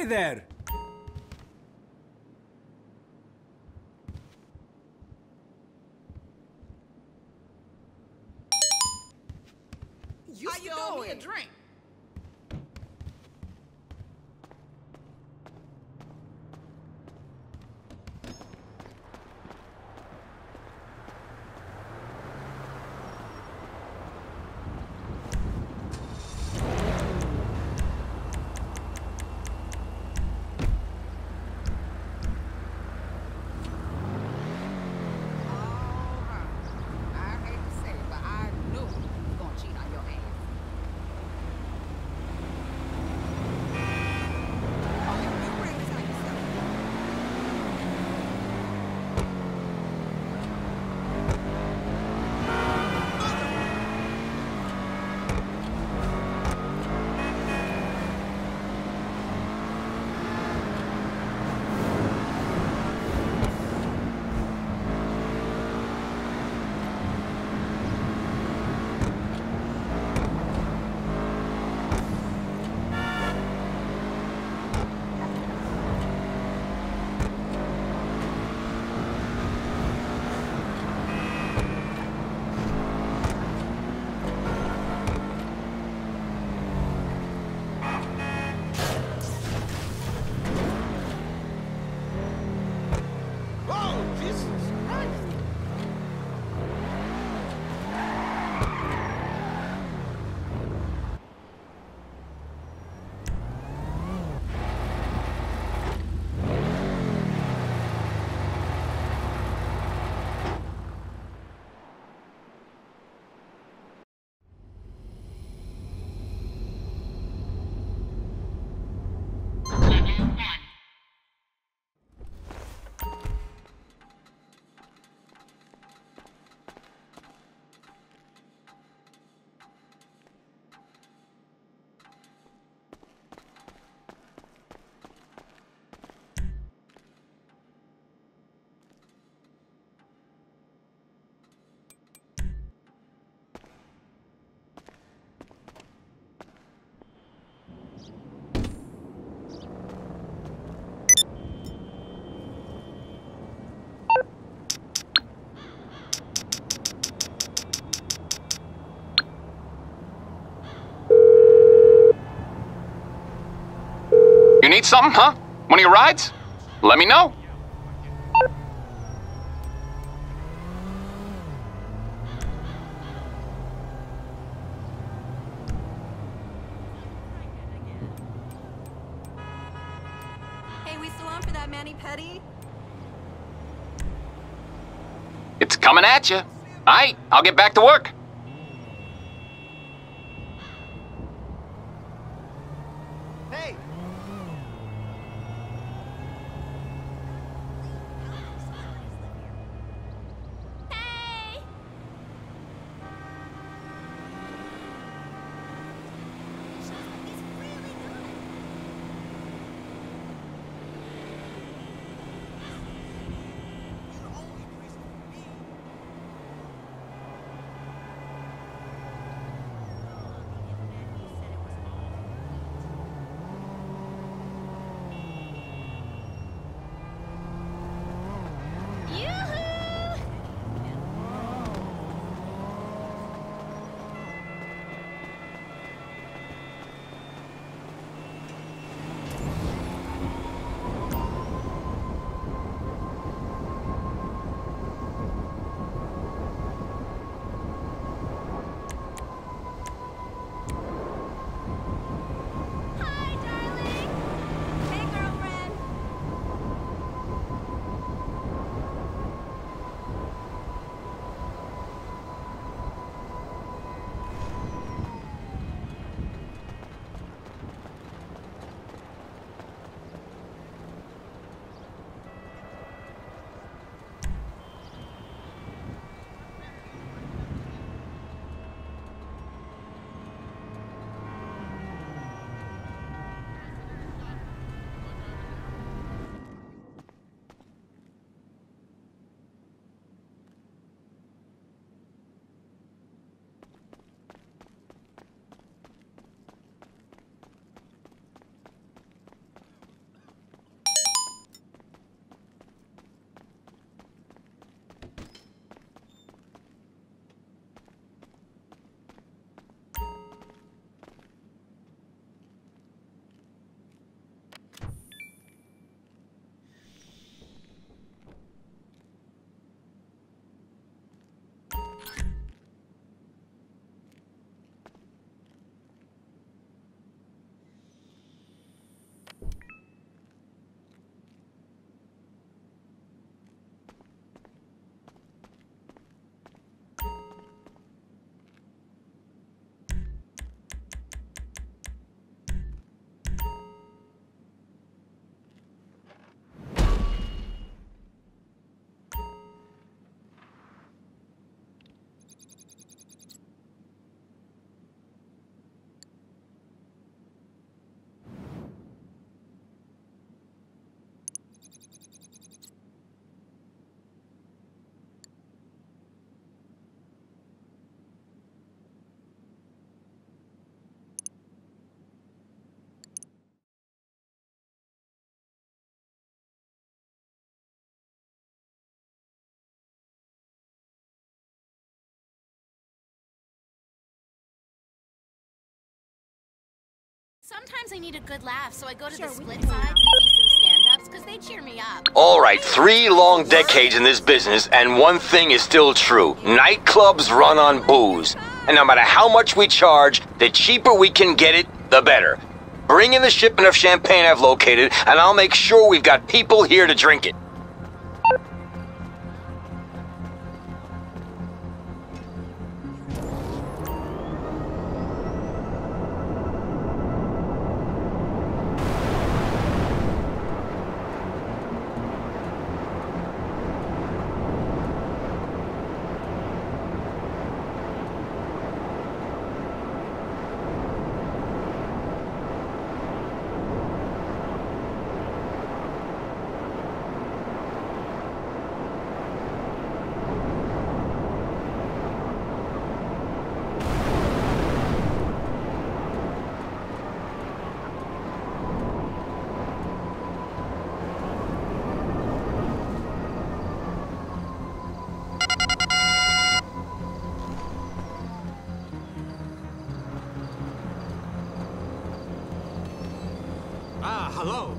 there! You stole me a drink. You need something, huh? One of your rides? Let me know. Hey, we still on for that mani-pedi? It's coming at you. All right, I'll get back to work. Hey! Hey! Sometimes I need a good laugh, so I go to the split sides and see some stand-ups because they cheer me up. All right, 3 long decades in this business, and one thing is still true. Nightclubs run on booze. And no matter how much we charge, the cheaper we can get it, the better. Bring in the shipment of champagne I've located, and I'll make sure we've got people here to drink it. Hello.